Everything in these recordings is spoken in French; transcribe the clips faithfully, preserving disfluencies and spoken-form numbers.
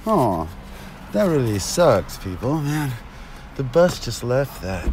Oh, that really sucks, people, man. The bus just left that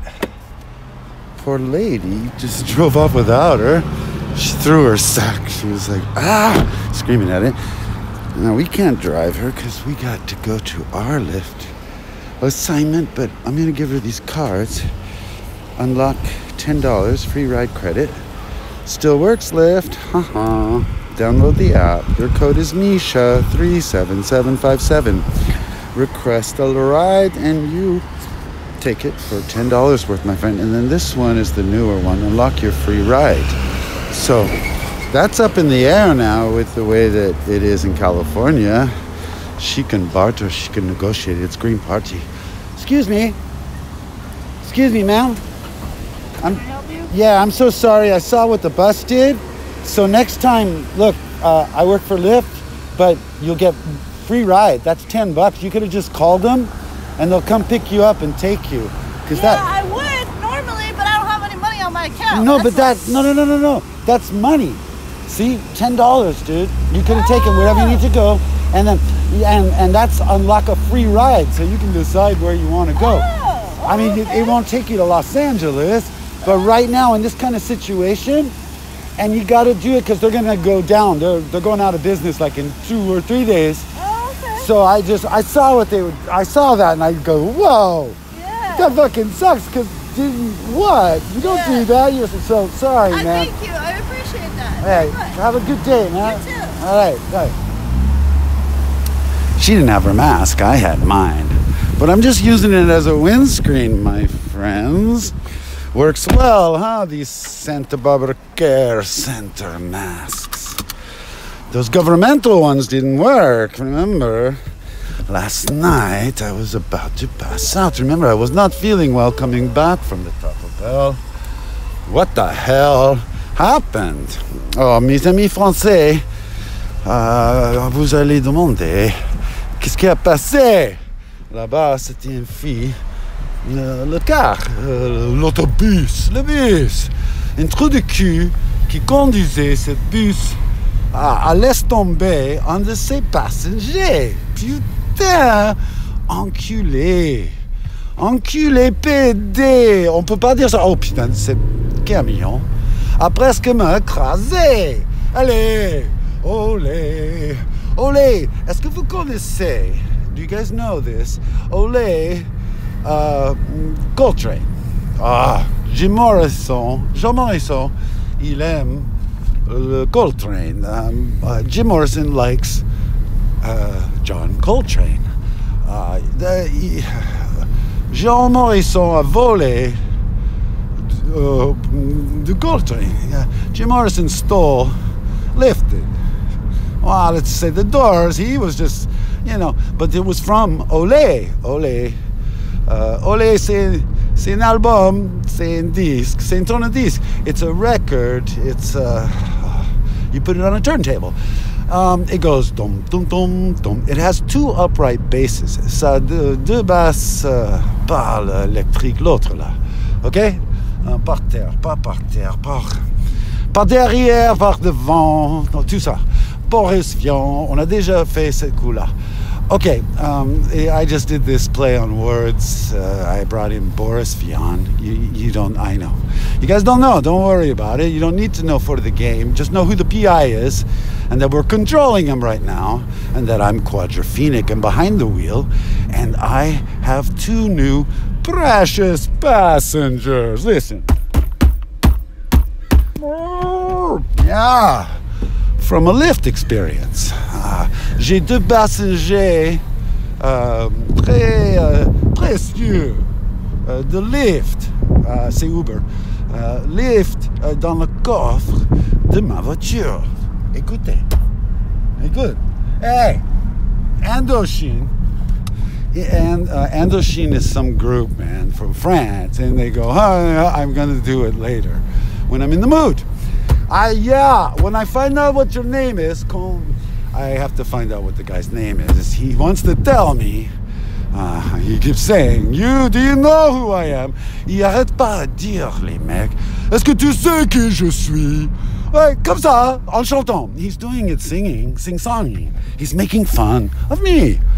poor lady, just drove off without her. She threw her sack. She was like, ah, screaming at it. Now, we can't drive her because we got to go to our Lyft assignment, but I'm going to give her these cards. Unlock ten dollars, free ride credit. Still works, Lyft. Haha. Download the app. Your code is Misha three seven seven five seven. Request a ride and you take it for ten dollars worth, my friend. And then this one is the newer one. Unlock your free ride. So that's up in the air now with the way that it is in California. She can barter, she can negotiate. It's Green Party. Excuse me. Excuse me, ma'am. I'm, can I help you? Yeah, I'm so sorry. I saw what the bus did. So next time, look, uh, I work for Lyft, but you'll get free ride. That's ten bucks. You could have just called them and they'll come pick you up and take you. Cause yeah, that, I would normally, but I don't have any money on my account. no, That's but that, no, no, no, no, no. That's money. See, ten dollars, dude. You could have oh. taken wherever you need to go. And then, and, and that's unlock a free ride. So you can decide where you want to go. Oh, I mean, okay. it, it won't take you to Los Angeles, but right now in this kind of situation, and you got to do it because they're going to go down. They're, they're going out of business like in two or three days. Oh, okay. So I just, I saw what they would, I saw that and I go, whoa, Yeah. that fucking sucks because what? You don't Yeah. do that. You're so sorry, I man. thank you. I appreciate that. Hey, very much. have a good day, man. You too. All right, all right. She didn't have her mask. I had mine. But I'm just using it as a windscreen, my friends. Works well, huh? These Santa Barbara Care Center masks. Those governmental ones didn't work, remember? Last night, I was about to pass out. Remember, I was not feeling well coming back from the Taco Bell. What the hell happened? Oh, mes amis français, euh, vous allez demander qu'est-ce qui a passé? Là-bas, c'était une fille. Le, le car, euh, l'autobus, le bus. Un trou de cul qui conduisait ce bus à, à laisse tomber un de ses passagers. Putain, enculé. Enculé P D. On peut pas dire ça. Oh putain, ce camion a presque m'écrasé. Allez, olé, olé. Est-ce que vous connaissez? Do you guys know this? Olé. Uh, Coltrane. Ah, Jim Morrison. Jim Morrison, il aime le Coltrane. Um, uh, Jim Morrison likes uh, John Coltrane. Uh, the, he, Jean Morrison a volé uh, the Coltrane. Uh, Jim Morrison stole, lifted. Well, let's say the Doors. He was just, you know, but it was from Olé. Olé. Uh, Olé, c'est, c'est un album, c'est un disque, c'est un tourne-disque. It's a record, it's uh, you put it on a turntable. Um, it goes dum dum dum dum. It has two upright basses. Ça a deux, deux basses uh, par l'électrique, l'autre là. Ok? Uh, par terre, pas par terre, par, par derrière, par devant, tout ça. Boris Vian, on a déjà fait ce coup-là. Okay, um, I just did this play on words. Uh, I brought in Boris Vian. You, you don't, I know. You guys don't know, don't worry about it. You don't need to know for the game. Just know who the P I is and that we're controlling him right now and that I'm quadrophenic and behind the wheel and I have two new precious passengers. Listen. Yeah. From a Lyft experience. Uh, j'ai deux passagers euh, très euh, précieux euh, de Lyft, uh, c'est Uber, uh, Lyft uh, dans le coffre de ma voiture. Écoutez, écoute, hey, Indochine, and uh, Indochine is some group, man, from France, and they go, oh, I'm gonna do it later when I'm in the mood. I, yeah, when I find out what your name is, I have to find out what the guy's name is. He wants to tell me. Uh, he keeps saying, you, do you know who I am? Il arrête pas de dire, les mecs, est-ce que tu sais qui je suis? Ouais, comme ça, en chantant. He's doing it singing, sing-songing. He's making fun of me.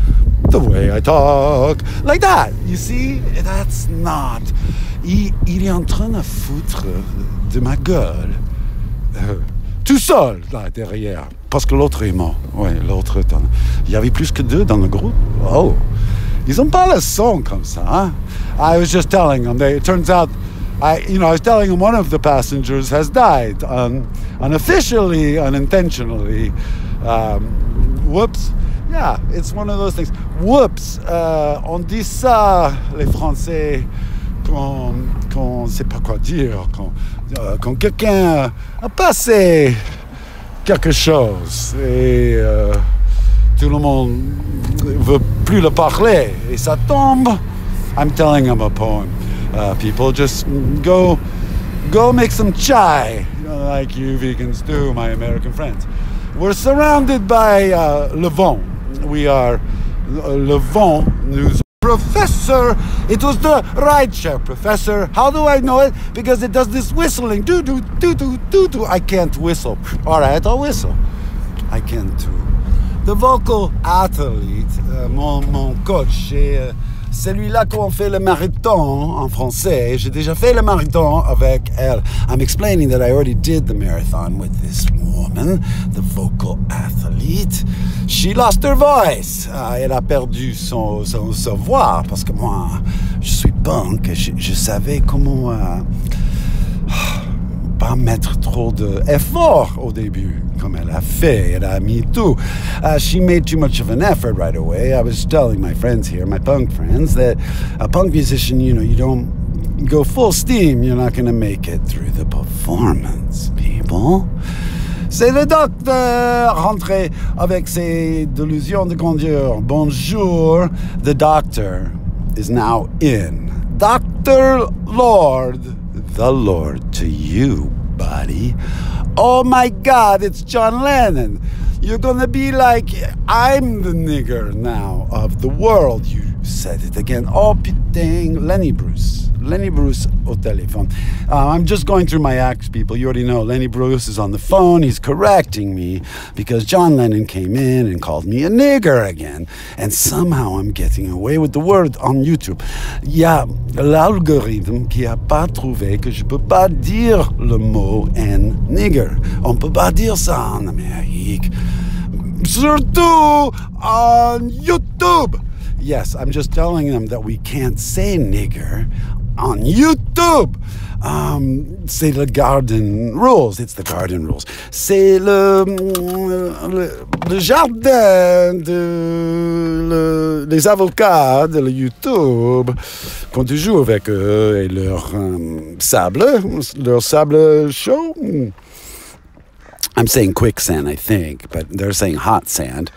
the way I talk, like that. You see, that's not. Il, il est en train de foutre de ma gueule. Euh, tout seul, là, derrière. Parce que l'autre est mort. Ouais, l'autre. Il y avait plus que deux dans le groupe. Oh. Ils ont pas le son comme ça, hein? I was just telling them. They, it turns out, I, you know, I was telling them one of the passengers has died, un, unofficially, unintentionally. Um, whoops. Yeah, it's one of those things. Whoops. Euh, on dit ça, les Français, quand on ne sait pas quoi dire, quand, euh, quand quelqu'un a passé quelque chose et euh, tout le monde veut plus le parler et ça tombe. I'm telling them a poem. Uh, people just go, go make some chai, you know, like you vegans do, my American friends. We're surrounded by uh, le vent. We are uh, le vent. Nous Professor, it was the rideshare professor. How do I know it? Because it does this whistling. Do do do do do do. I can't whistle. All right, I'll whistle. I can't do. The vocal athlete, uh, mon, mon coach, c'est uh, celui-là qu'on fait le marathon en français. J'ai déjà fait le marathon avec elle. I'm explaining that I already did the marathon with this woman, the vocal athlete. She lost her voice. Uh, elle a perdu son, son, sa voix parce que moi, je suis punk. Je, je savais comment uh, pas mettre trop d'effort au début, comme elle a fait. Elle a mis tout. Uh, she made too much of an effort right away. I was telling my friends here, my punk friends, that a punk musician, you know, you don't go full steam. You're not going to make it through the performance, people. C'est le docteur rentré avec ses délusions de grandeur. Bonjour. The doctor is now in. Doctor Lord, the Lord to you, buddy. Oh my God, it's John Lennon. You're gonna be like, I'm the nigger now of the world. You said it again. Oh putain, Lenny Bruce. Lenny Bruce au téléphone. Uh, I'm just going through my acts, people. You already know Lenny Bruce is on the phone. He's correcting me because John Lennon came in and called me a nigger again. And somehow I'm getting away with the word on YouTube. Il y a l'algorithme qui a pas trouvé que je peux pas dire le mot N nigger. On peut pas dire ça en Amérique. Surtout on YouTube. Yes, I'm just telling them that we can't say nigger on YouTube. Um, c'est le garden rules. It's the garden rules. C'est le, le, le jardin de le, les avocats de le YouTube quand tu joues avec eux et leur um, sable, leur sable chaud. I'm saying quicksand, I think, but they're saying hot sand.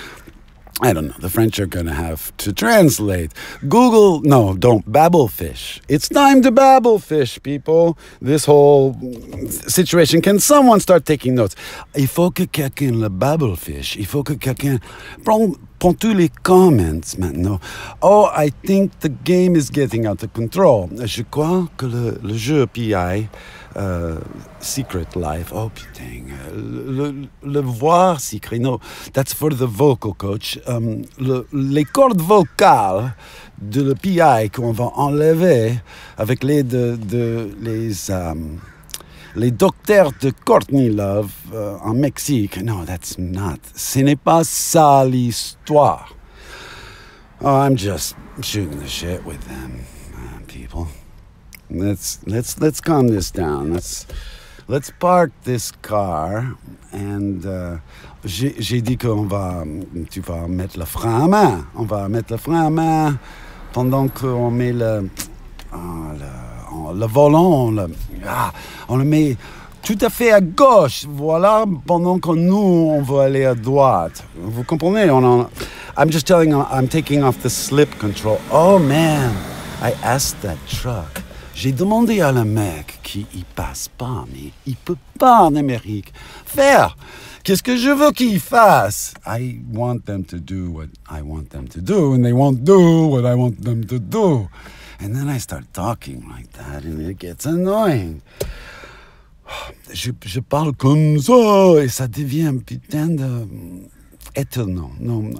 I don't know. The French are going to have to translate. Google, no, don't. Babelfish. It's time to Babelfish, people. This whole situation. Can someone start taking notes? Il faut que quelqu'un le Babelfish. Il faut que quelqu'un prend, prend tous les comments maintenant. Oh, I think the game is getting out of control. Je crois que le, le jeu P I... Uh, Secret Life. Oh putain, le, le voir secret. No, that's for the vocal coach. Um, le, les cordes vocales de le P I qu'on va enlever avec l'aide de, de les um, les docteurs de Courtney Love uh, en Mexique. No, that's not. Ce n'est pas ça l'histoire. Oh, I'm just shooting the shit with them, uh, people. Let's let's let's calm this down. Let's let's park this car and uh, j'ai, j'ai dit qu'on va tu vas mettre le frein à main. On va mettre le frein à main pendant qu'on met le oh, le, le volant. On le, ah, on le met tout à fait à gauche. Voilà, pendant que nous on veut aller à droite. Vous comprenez? On en, I'm just telling. I'm taking off the slip control. Oh man, I asked that truck. J'ai demandé à le mec qui y passe pas, mais il peut pas en Amérique faire. Qu'est-ce que je veux qu'il fasse? I want them to do what I want them to do, and they won't do what I want them to do. And then I start talking like that, and it gets annoying. Je, je parle comme ça, et ça devient un putain de... étonnant, non,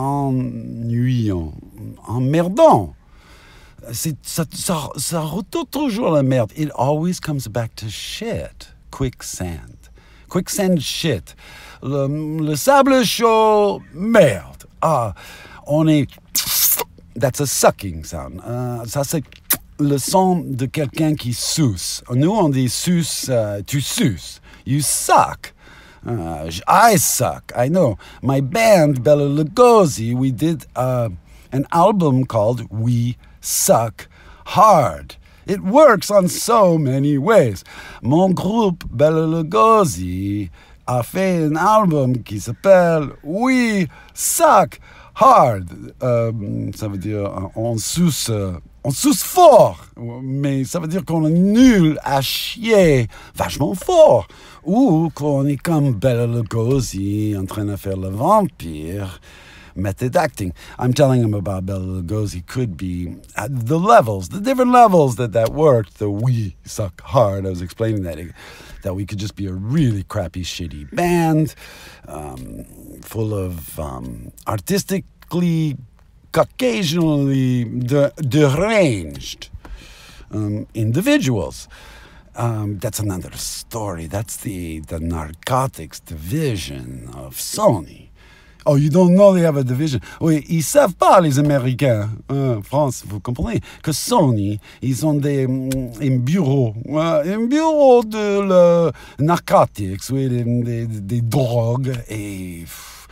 ennuyant, emmerdant. C'est, ça, ça, ça retourne toujours à la merde. It always comes back to shit. Quicksand. Quicksand shit. Le, le sable chaud, merde. Ah, on est... That's a sucking sound. Uh, ça, c'est le son de quelqu'un qui suce. Nous, on dit suce, uh, tu suces. You suck. Uh, I suck. I know. My band, Bela Lugosi, we did uh, an album called We Suck Hard. It works on so many ways. Mon groupe, Bela Lugosi, a fait un album qui s'appelle We Suck Hard. Euh, ça veut dire on suce, on suce fort, mais ça veut dire qu'on est nul à chier vachement fort. Ou qu'on est comme Bela Lugosi en train de faire le vampire. Method acting. I'm telling him about Bela Lugosi could be at the levels, the different levels that that worked. The We Suck Hard. I was explaining that that we could just be a really crappy, shitty band, um, full of um, artistically, occasionally de- deranged um, individuals. Um, that's another story. That's the the narcotics division of Sony. Oh, you don't know they have a division. Oui, ils savent pas, les Américains, en France, vous comprenez, que Sony, ils ont des, un bureau, un bureau de le narcotics, oui, des, des, des drogues et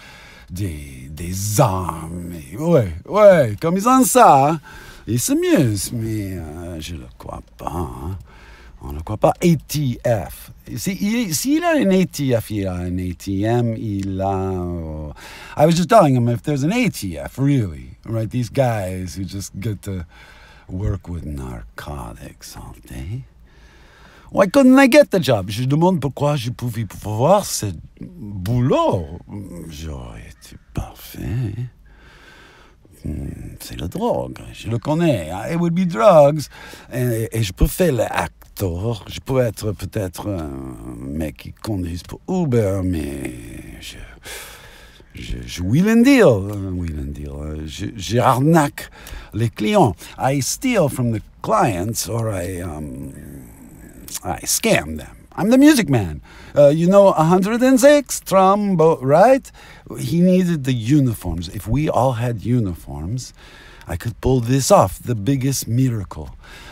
des, des armes. Et, ouais, ouais, comme ils ont ça, hein, ils s'amusent, mais euh, je le crois pas, hein. On ne croit pas. A T F. S'il si a un A T F, il a un A T M, il a... Oh. I was just telling him if there's an A T F, really, right? These guys who just get to work with narcotics all day. Why couldn't I get the job? Je demande pourquoi je pouvais voir ce boulot. J'aurais été parfait. C'est la drogue, je le connais. It would be drugs. Et, et je peux faire l'acteur. Je peux être peut-être un mec qui conduit pour Uber, mais je, je, je wheel and deal. Wheel and deal. Je, j'arnaque les clients. I steal from the clients or I, um, I scam them. I'm the music man. Uh, you know, one hundred six, Trumbo, right? He needed the uniforms. If we all had uniforms, I could pull this off, the biggest miracle.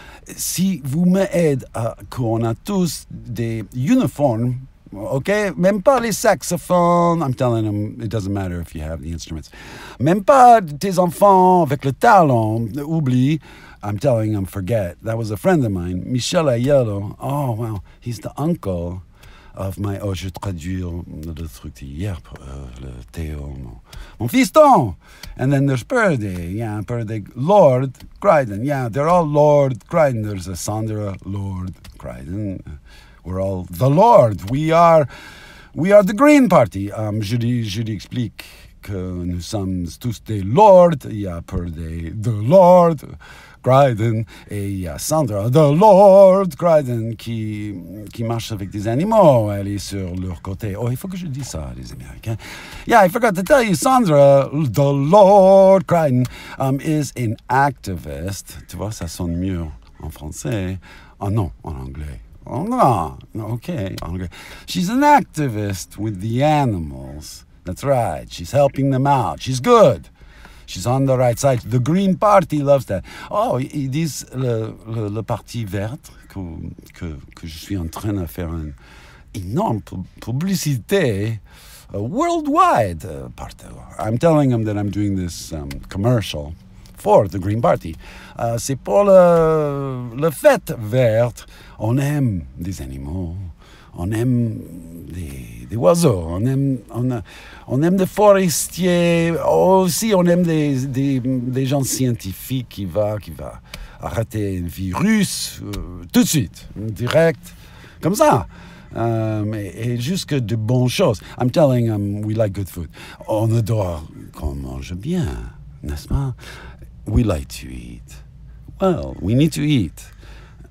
Si vous m'aidez à qu'on a tous des uniformes, okay? Même pas les saxophones. I'm telling them it doesn't matter if you have the instruments. Même pas tes enfants avec le talon, oublie. I'm telling him, forget. That was a friend of mine, Michel Aiello. Oh, wow. He's the uncle of my... Oh, je traduis le truc d'hier, uh, le Théo. Mon, mon fiston! And then there's Purdy. Yeah, Purdy. Lord Crichton. Yeah, they're all Lord Crichton. There's a Sandra Lord Crichton. We're all the Lord. We are... We are the Green Party. Um, je, lui, je lui explique que nous sommes tous des lords. Il y a Purdy, the Lord Crichton, et il y a Sandra, the Lord Crichton, qui, qui marche avec des animaux. Elle est sur leur côté. Oh, il faut que je dise ça, les Américains. Yeah, I forgot to tell you, Sandra, the Lord Crichton, um, is an activist. Tu vois, ça sonne mieux en français. Oh non, en anglais. Oh no, okay, en anglais. She's an activist with the animals. That's right. She's helping them out. She's good. She's on the right side. The Green Party loves that. Oh, ils disent le, le, le Parti vert que, que, que je suis en train de faire une énorme publicité uh, worldwide. Uh, I'm telling them that I'm doing this um, commercial for the Green Party. Uh, c'est pour le, le fête verte. On aime des animaux. On aime des, des oiseaux, on aime, on, on aime des forestiers, aussi on aime des, des, des gens scientifiques qui vont qui va arrêter un virus euh, tout de suite, direct, comme ça. Um, et, et juste de bonnes choses. I'm telling them we like good food. On adore qu'on mange bien, n'est-ce pas? We like to eat. Well, we need to eat.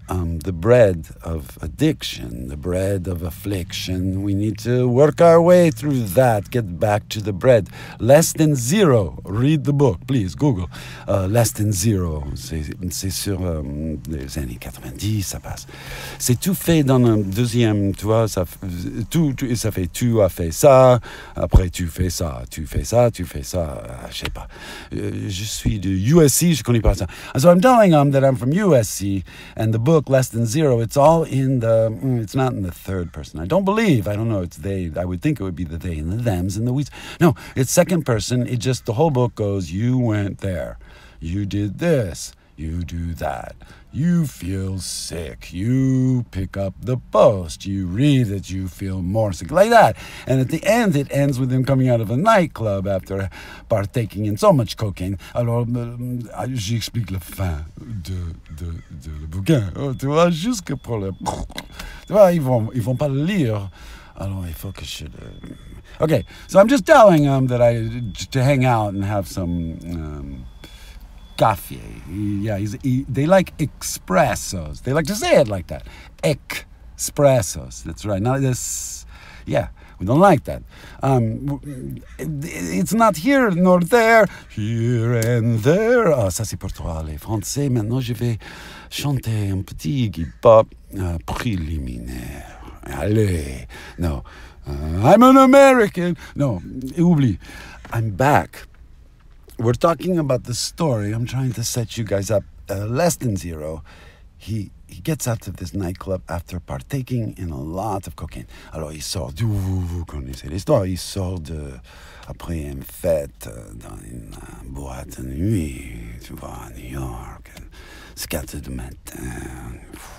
um, the bread of addiction, the bread of affliction. We need to work our way through that, get back to the bread. Less than zero. Read the book, please, Google. Uh, less than zero. C'est sur euh, les années quatre-vingt-dix, ça passe. C'est tout fait dans un deuxième, tu vois, ça, tout, tout, ça fait tu as fait ça, après tu fais ça, tu fais ça, tu fais ça, euh, je sais pas. Euh, je suis de U S C, je connais pas ça. And so I'm telling them that I'm from U S C, and the book Less Than Zero, it's all in the, it's not in the third person. I don't believe, I don't know, it's they. I would think it would be the they and the thems and the we's. No, it's second person. It just, the whole book goes, you went there, you did this, you do that, you feel sick, you pick up the post, you read it, you feel more sick, like that. And at the end, it ends with him coming out of a nightclub after partaking in so much cocaine. Alors, euh, j'explique la fin de, de, de le bouquin, oh, tu vois, jusque pour le... Tu vois, ils vont, ils vont pas le lire. Alors, il faut que je... Uh... Okay, so I'm just telling them that I, to hang out and have some... Um, Café. Yeah, he's, he, they like espressos. They like to say it like that. Espressos. That's right. Not this. Yeah, we don't like that. Um, it, it's not here nor there. Here and there. Ah, ça c'est pour toi, les Français. Maintenant, je vais chanter un petit hip-hop uh, préliminaire. Allez. No. Uh, I'm an American. No, oublie. I'm back. We're talking about the story. I'm trying to set you guys up. Uh, Less Than Zero. He he gets out of this nightclub after partaking in a lot of cocaine. Alors il sort du... Vous connaissez l'histoire. Il sort de... Après une fête dans une uh, boîte de nuit, tu vois, à New York. C'est quatre heures du matin.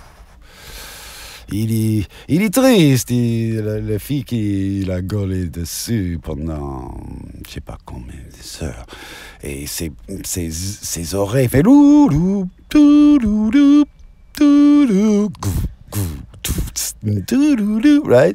Il est, il est triste, il, la, la fille qui l'a gaulé dessus pendant je sais pas combien de heures. Et ses, ses, ses oreilles fait lou lou lou lou lou lou lou, right?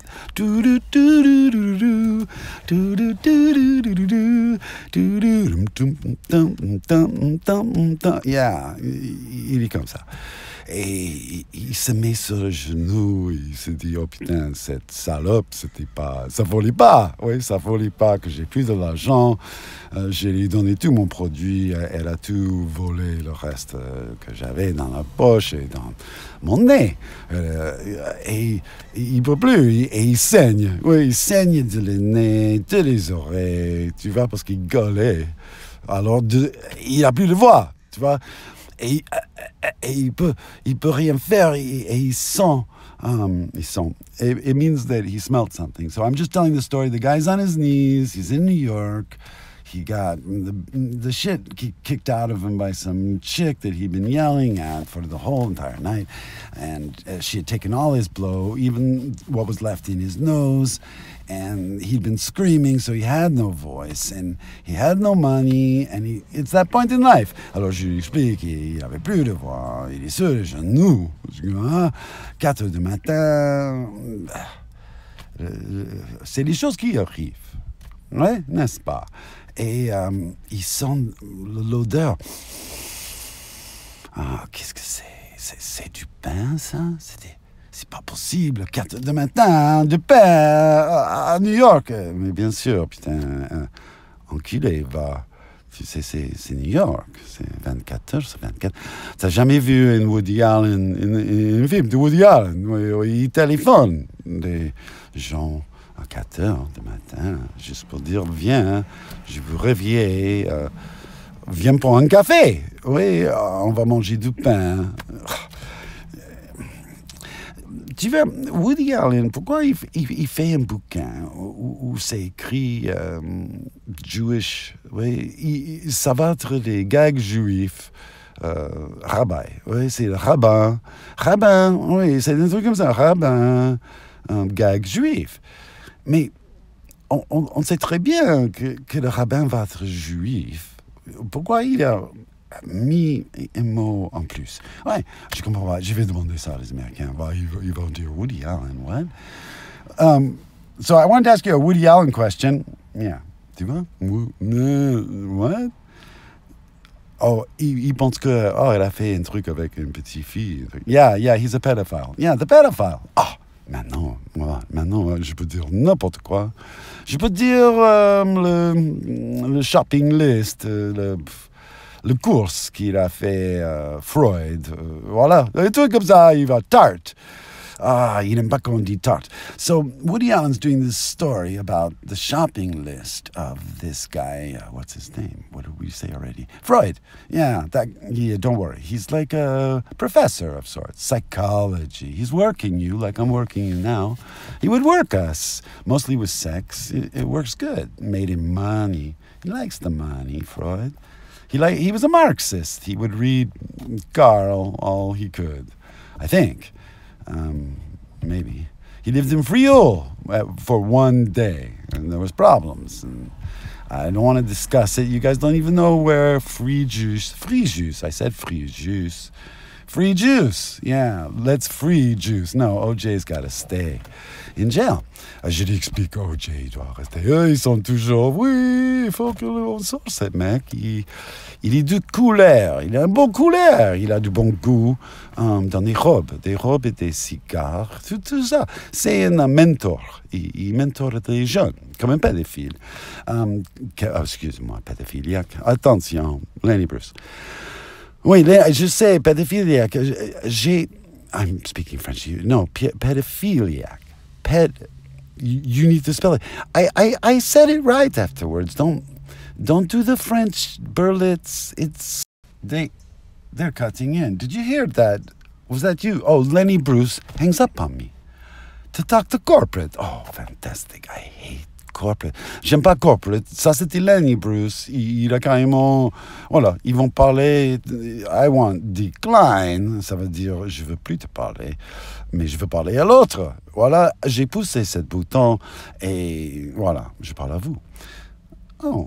Yeah, il est comme ça. Et il se met sur le genou, il se dit, oh putain, cette salope, c'était pas, ça volait pas, oui, ça volait pas, que j'ai plus de l'argent, euh, je lui ai donné tout mon produit, elle a tout volé, le reste euh, que j'avais dans la poche et dans mon nez. Euh, et, et il peut plus, et, et il saigne, oui, il saigne de le nez, de les oreilles, tu vois, parce qu'il gueulait. Alors, de, il a plus de voix, tu vois. Et, et il peut, il peut rien faire, et, et il sent, um, il sent. It, it means that he smelled something. So I'm just telling the story. The guy's on his knees. He's in New York. He got the, the shit kicked out of him by some chick that he'd been yelling at for the whole entire night. And uh, she had taken all his blow, even what was left in his nose. And he'd been screaming, so he had no voice, and he had no money, and he, it's that point in life. Alors je lui explique, il n'avait plus de voix, il est sur les genoux, quatre heures du matin. C'est les choses qui arrivent, ouais, n'est-ce pas? Et euh, il sent l'odeur. Ah, qu'est-ce que c'est? c'est? C'est du pain, ça? C'était... C'est pas possible, quatre heures du matin, de pain à New York. Mais bien sûr, putain, enculé, va. Tu sais, c'est, c'est New York, c'est vingt-quatre heures, c'est vingt-quatre. T'as jamais vu un Woody Allen, un film de Woody Allen, où il téléphone des gens à quatre heures du matin, juste pour dire, viens, je vous réveille, euh, viens pour un café. Oui, on va manger du pain. Tu vois, Woody Allen, pourquoi il, il, il fait un bouquin où, où c'est écrit euh, Jewish, oui, il, ça va être des gags juifs, euh, rabbi, oui, c'est le rabbin, rabbin, oui, c'est un truc comme ça, rabbin, un gag juif. Mais on, on, on sait très bien que, que le rabbin va être juif. Pourquoi il a mis un mot en plus? Ouais, je comprends pas. Je vais demander ça aux Américains. Ils, ils vont dire Woody Allen, what? Um, so I wanted to ask you a Woody Allen question. Yeah. Tu vois? What? Oh, il, il pense que, oh, elle a fait un truc avec une petite fille. Yeah, yeah, he's a pedophile. Yeah, the pedophile. Oh, maintenant, moi, maintenant, je peux dire n'importe quoi. Je peux dire euh, le, le shopping list, le, le course qu'il a fait euh, Freud. Euh, voilà, des trucs comme ça, il va tarte. Ah, il n'aime pas quand on dit tarte. So Woody Allen's doing this story about the shopping list of this guy. Uh, what's his name? What did we say already? Freud. Yeah, that. Yeah, don't worry. He's like a professor of sorts, psychology. He's working you like I'm working you now. He would work us, mostly with sex. It, it works good. Made him money. He likes the money, Freud. He like he was a Marxist. He would read Karl all he could, I think. Um, maybe. He lived in Friul for one day, and there was problems. And I don't want to discuss it. You guys don't even know where free juice, free juice, I said free juice. Free juice, yeah, let's free juice. No, O J's got to stay in jail. Je lui explique, O J, il doit rester. Eux, ils sont toujours, oui, il faut que l'on sorte, ce mec. Il, il est de couleur, il a un bon couleur, il a du bon goût um, dans les robes, des robes et des cigares, tout, tout ça. C'est un mentor, il, il mentore des jeunes, comme un pédophile. Um, que, oh, excuse-moi, pédophiliaque. Attention, Lenny Bruce. Oui, je sais, pédophiliaque. J'ai. I'm speaking French. No, pédophiliaque. Ped. You need to spell it. I, I, I said it right afterwards. Don't don't do the French Berlitz. It's they they're cutting in. Did you hear that? Was that you? Oh, Lenny Bruce hangs up on me to talk to corporate. Oh, fantastic. I hate corporate. J'aime pas corporate. Ça, c'était Lenny Bruce. Il, il a carrément... Voilà, ils vont parler... I want decline. Ça veut dire, je veux plus te parler, mais je veux parler à l'autre. Voilà, j'ai poussé ce bouton et voilà, je parle à vous. Oh,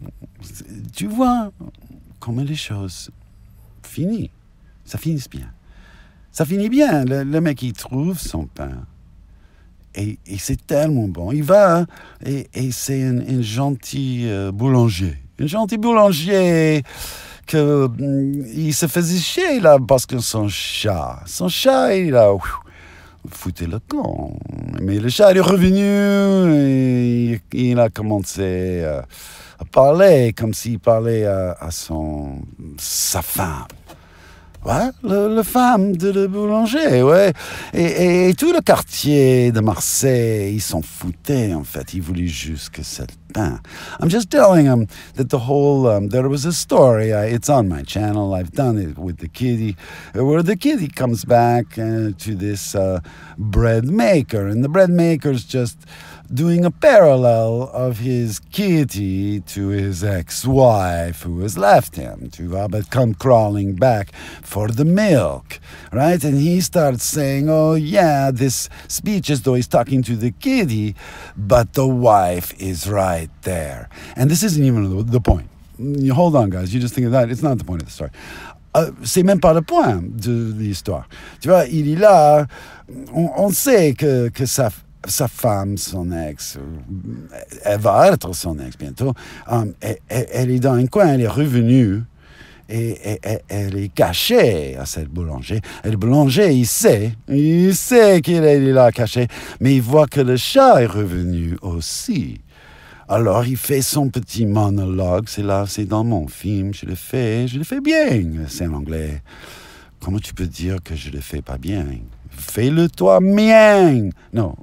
tu vois comment les choses finissent. Ça finit bien. Ça finit bien. Le, le mec, il trouve son pain. Et, et c'est tellement bon. Il va, et, et c'est un, un gentil euh, boulanger. Un gentil boulanger que mm, il se faisait chier là parce que son chat, son chat, il a foutu le camp. Mais le chat il est revenu et il a commencé euh, à parler comme s'il parlait à, à son, sa femme. Ouais, le, le femme de le boulanger, ouais. Et, et, et tout le quartier de Marseille, ils s'en foutaient, en fait. Ils voulaient juste que c'est le pain. I'm just telling them that the whole, um, there was a story, uh, it's on my channel, I've done it with the kitty, where the kitty comes back uh, to this uh, bread maker, and the bread maker's just doing a parallel of his kitty to his ex-wife who has left him, to uh, but come crawling back for the milk, right? And he starts saying, oh yeah, this speech as though he's talking to the kitty, but the wife is right there. And this isn't even the, the point. You hold on, guys, you just think of that. It's not the point of the story. Uh, c'est même pas le point de l'histoire. Tu vois, il est là, on, on sait que, que ça... sa femme, son ex, elle va être son ex bientôt, um, elle, elle est dans un coin, elle est revenue, et, et, et elle est cachée à cette boulanger. Et le boulanger, il sait, il sait qu'il est là caché, mais il voit que le chat est revenu aussi. Alors il fait son petit monologue, c'est là, c'est dans mon film, je le fais, je le fais bien, c'est en anglais. Comment tu peux dire que je le fais pas bien? Fais-le toi-même. Non,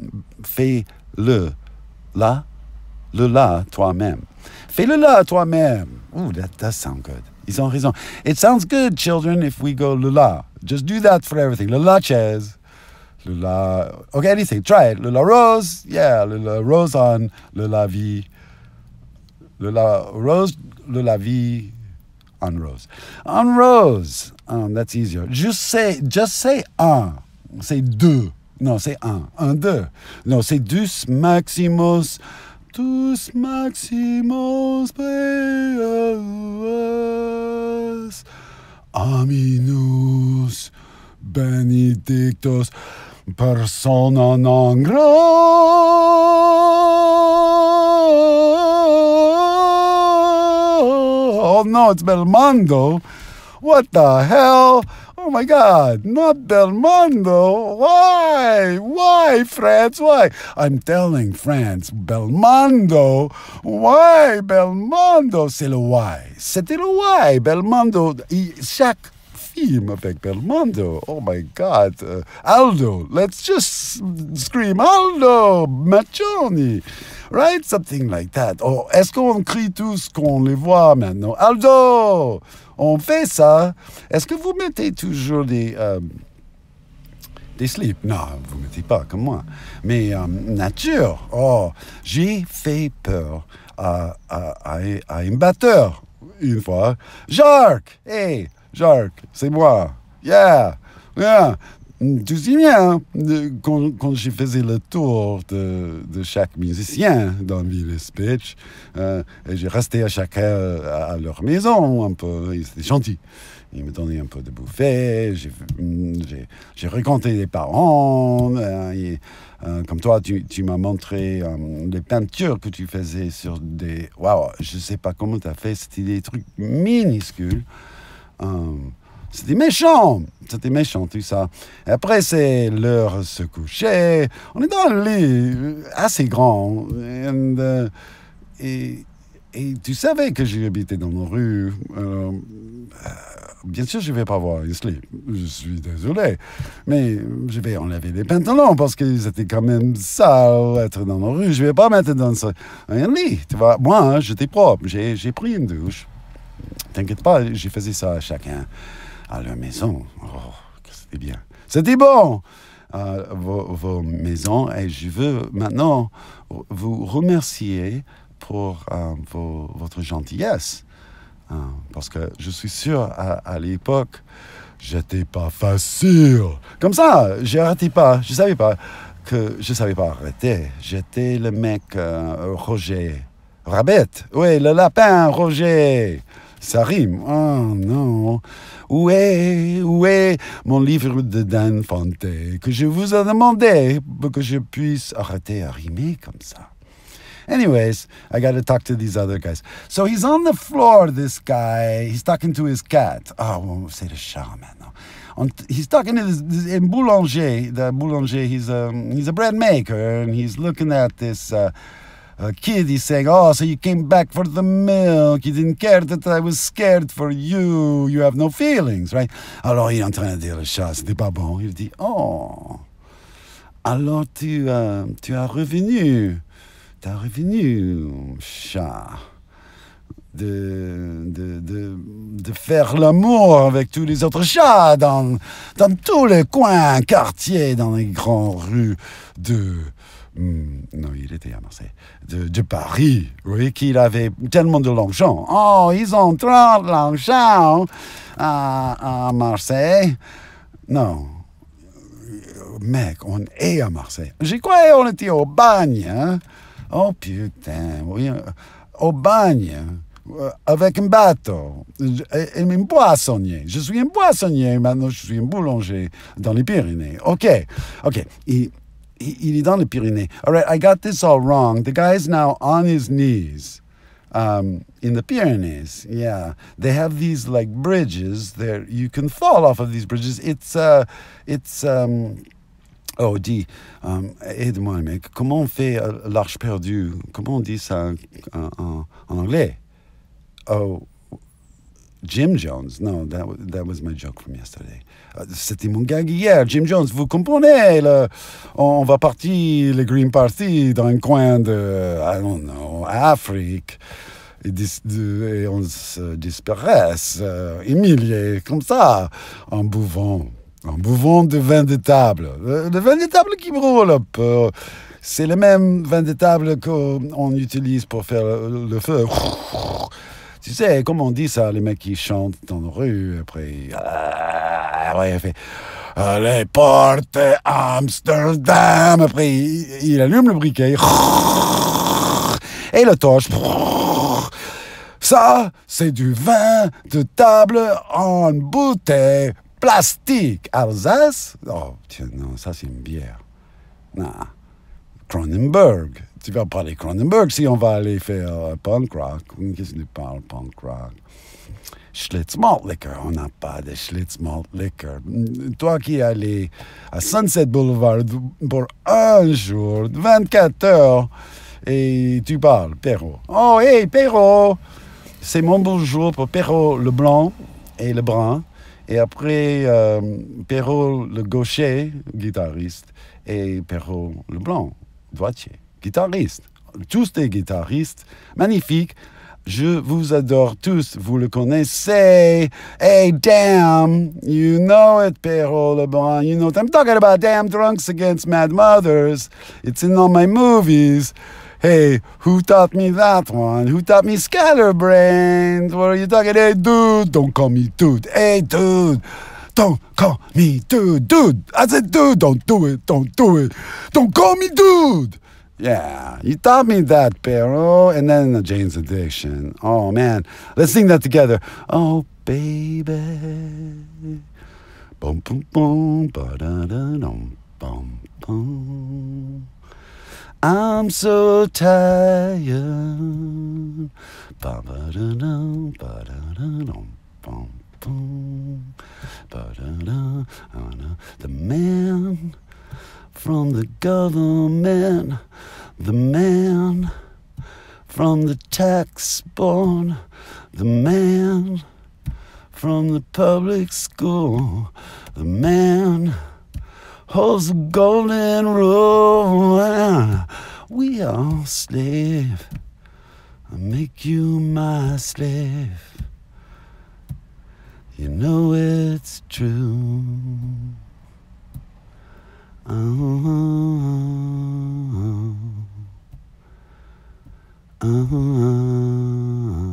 fais-le là, le là toi-même. Fais-le là toi-même. Ooh, that does sound good. Ils ont raison. It sounds good, children, if we go le là. Just do that for everything. Le la chaise. Le la... Okay, anything. Try it. Le la rose. Yeah, le la rose on le la vie. Le la rose, le la vie on rose. On rose. Um, that's easier. Just say, just say un. C'est deux. Non, c'est un. Un, deux. Non, c'est deux maximus. Tous maximus Deus. Aminus benedictus persona non grata. Oh no, it's Belmondo. What the hell? Oh my God, not Belmondo. Why? Why, France? Why? I'm telling France, Belmondo. Why, Belmondo? C'est le why. C'était le why, Belmondo. Il, chaque film avec Belmondo. Oh my God. Uh, Aldo. Let's just scream Aldo. Maccioni. Right? Something like that. Oh, est-ce qu'on crie tous qu'on les voit maintenant? Aldo! On fait ça. Est-ce que vous mettez toujours des, euh, des slips? Non, vous ne mettez pas comme moi. Mais euh, nature. Oh, j'ai fait peur à, à, à, à un batteur une fois. Jacques! Hey, Jacques, c'est moi. Yeah, yeah. Tu te souviens, quand, quand je faisais le tour de, de chaque musicien dans Village Speech, euh, et j'ai resté à chacun à, à leur maison un peu, ils étaient gentils. Ils me donnaient un peu de bouffer, j'ai, j'ai, j'ai raconté des parents, euh, et, euh, comme toi, tu, tu m'as montré euh, les peintures que tu faisais sur des... Waouh, je ne sais pas comment tu as fait, c'était des trucs minuscules. Euh, C'était méchant, c'était méchant tout ça. Après, c'est l'heure de se coucher. On est dans un lit assez grand. And, uh, et, et tu savais que j'habitais dans nos rues. Euh, bien sûr, je ne vais pas voir un slip. Je suis désolé. Mais je vais enlever les pantalons parce que c'était quand même sale être dans nos rues. Je ne vais pas mettre dans un lit. Tu vois, moi, j'étais propre. J'ai, j'ai pris une douche. T'inquiète pas, j'ai fait ça à chacun. À leur maison. Oh, c'était bien. C'était bon, euh, vos, vos maisons. Et je veux maintenant vous remercier pour euh, vos, votre gentillesse. Euh, parce que je suis sûr, à, à l'époque, j'étais pas facile. Comme ça, j'arrêtais pas. Je savais pas que je savais pas arrêter. J'étais le mec euh, Roger. Rabbit. Oui, le lapin Roger. Ça rime. Oh non. Où est, où est mon livre de Dan Fante que je vous ai demandé pour que je puisse arrêter à rimer comme ça. Anyways, I got to talk to these other guys. So he's on the floor, this guy. He's talking to his cat. Oh, well, c'est le chat maintenant. On, he's talking to this, this in boulanger. The boulanger, he's a, he's a bread maker, and he's looking at this... Uh, A kid, he's saying, oh, so you came back for the milk. You didn't care that I was scared for you. You have no feelings, right? Alors, il est en train de dire le chat, c'était pas bon. Il dit, oh, alors tu, euh, tu as revenu. Tu as revenu, chat, de, de, de, de faire l'amour avec tous les autres chats dans, dans tous les coins, quartiers, dans les grandes rues de... Mm, non, il était à Marseille. De, de Paris, oui, qu'il avait tellement de l'argent. Oh, ils ont trop d'argent à, à Marseille. Non. Mec, on est à Marseille. J'ai croyais qu'on était au bagne. Hein? Oh putain, oui. Au bagne. Avec un bateau. Et un poissonnier. Je suis un poissonnier, maintenant je suis un boulanger dans les Pyrénées. OK, OK. Et, il est dans les Pyrénées. All right, I got this all wrong. The guy's now on his knees um, in the Pyrenees. Yeah, they have these like bridges there. You can fall off of these bridges. It's, uh, it's. Um, oh, dis, um, aide-moi, mec. Comment on fait uh, l'Arche perdue? Comment on dit ça en, en, en anglais? Oh. Jim Jones, no, that, that was my joke from yesterday. Uh, c'était mon gag hier, Jim Jones, vous comprenez, le, on va partir, le Green Party, dans un coin de, I don't know, Afrique, et, dis, de, et on se disparaisse, euh, humilié, comme ça, en buvant, en buvant de vin de table. Le, le vin de table qui brûle un peu, c'est le même vin de table qu'on utilise pour faire le, le feu. Tu sais, comme on dit ça, les mecs qui chantent dans la rue, après... Ah, ouais, il fait... Les portes Amsterdam... Après, il, il allume le briquet. Et le torche. Ça, c'est du vin de table en bouteille plastique. Alsace? Oh, tiens, non, ça, c'est une bière. Non. Kronenberg. tu vas parler Cronenberg si on va aller faire euh, punk rock. Qu'est-ce que tu parles, punk rock? Schlitz Malt Liquor, on n'a pas de Schlitz Malt Liquor. Toi qui es allé à Sunset Boulevard pour un jour, vingt-quatre heures, et tu parles, Perrault. Oh, hey, Perrault! C'est mon bonjour pour Perrault le blanc et le brun. Et après, euh, Perrault le gaucher, guitariste, et Perrault le blanc, droitier, guitariste. Tous des guitaristes magnifiques. Je vous adore tous, vous le connaissez. Hey, damn, you know it, Perrault Lebrun. You know it. I'm talking about Damn Drunks Against Mad Mothers. It's in all my movies. Hey, who taught me that one? Who taught me Scatterbrains? What are you talking? Hey, dude, don't call me dude. Hey, dude, don't call me dude. Dude, I said dude, don't do it, don't do it. Don't call me dude. Yeah, you taught me that, Perrault. And then the Jane's Addiction. Oh, man. Let's sing that together. Oh, baby. Boom, boom, boom. Ba-da-da-dum, boom, boom. I'm so tired. Ba-ba-da-dum, ba-da-da-dum, boom, boom. Ba-da-da, the man from the government, the man from the tax board, the man from the public school, the man holds the golden rule. We are slave. I make you my slave. You know it's true. Uh-huh. Uh-huh.